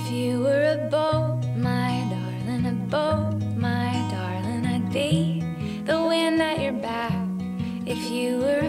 If you were a boat, my darling, a boat, my darling, I'd be the wind at your back. If you were